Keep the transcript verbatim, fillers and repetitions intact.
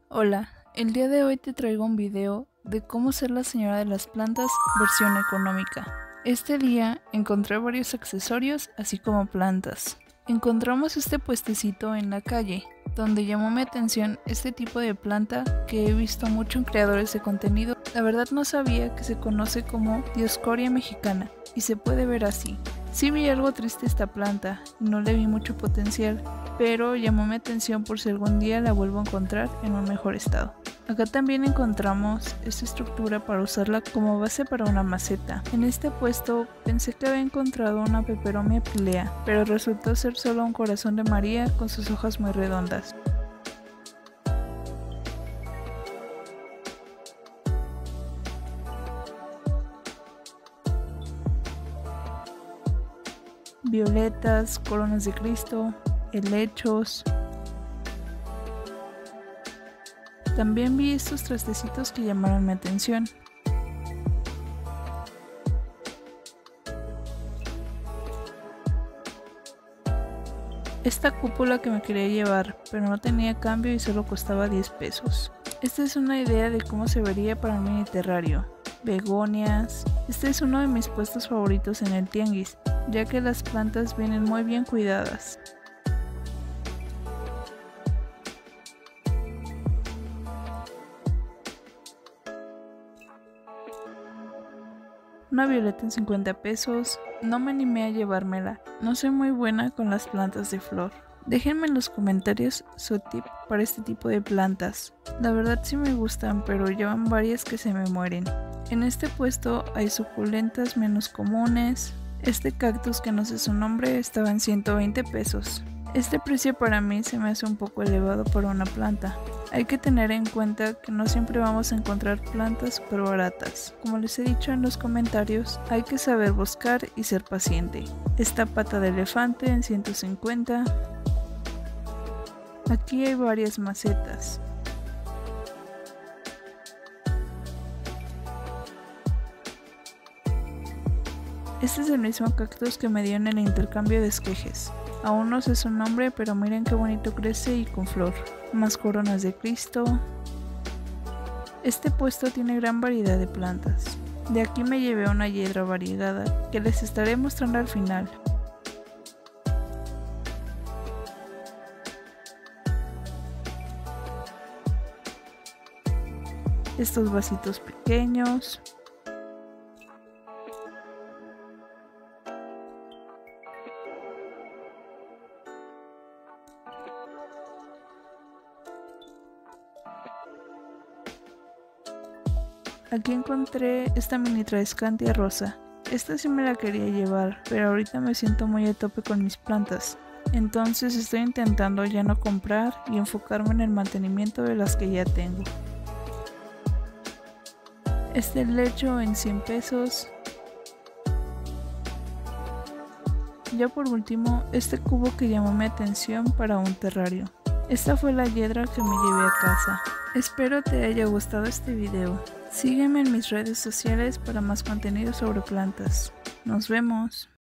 Hola, el día de hoy te traigo un video de cómo ser la señora de las plantas versión económica. Este día encontré varios accesorios así como plantas. Encontramos este puestecito en la calle, donde llamó mi atención este tipo de planta que he visto mucho en creadores de contenido. La verdad no sabía que se conoce como Dioscorea mexicana y se puede ver así. Sí vi algo triste esta planta y no le vi mucho potencial, pero llamó mi atención por si algún día la vuelvo a encontrar en un mejor estado. Acá también encontramos esta estructura para usarla como base para una maceta. En este puesto pensé que había encontrado una peperomia pilea, pero resultó ser solo un corazón de María con sus hojas muy redondas. Violetas, coronas de Cristo, helechos. También vi estos trastecitos que llamaron mi atención. Esta cúpula que me quería llevar, pero no tenía cambio y solo costaba diez pesos. Esta es una idea de cómo se vería para un mini terrario. Begonias. Este es uno de mis puestos favoritos en el tianguis, ya que las plantas vienen muy bien cuidadas. Una violeta en cincuenta pesos, no me animé a llevármela, no soy muy buena con las plantas de flor. Déjenme en los comentarios su tip para este tipo de plantas. La verdad sí me gustan, pero llevan varias que se me mueren. En este puesto hay suculentas menos comunes. Este cactus que no sé su nombre estaba en ciento veinte pesos. Este precio para mí se me hace un poco elevado para una planta. Hay que tener en cuenta que no siempre vamos a encontrar plantas super baratas. Como les he dicho en los comentarios, hay que saber buscar y ser paciente. Esta pata de elefante en ciento cincuenta. Aquí hay varias macetas. Este es el mismo cactus que me dio en el intercambio de esquejes. Aún no sé su nombre, pero miren qué bonito crece y con flor. Más coronas de Cristo. Este puesto tiene gran variedad de plantas. De aquí me llevé una hiedra variegada que les estaré mostrando al final. Estos vasitos pequeños. Aquí encontré esta mini Tradescantia rosa. Esta sí me la quería llevar, pero ahorita me siento muy a tope con mis plantas. Entonces estoy intentando ya no comprar y enfocarme en el mantenimiento de las que ya tengo. Este helecho en cien pesos. Ya por último, este cubo que llamó mi atención para un terrario. Esta fue la hiedra que me llevé a casa. Espero te haya gustado este video. Sígueme en mis redes sociales para más contenido sobre plantas. Nos vemos.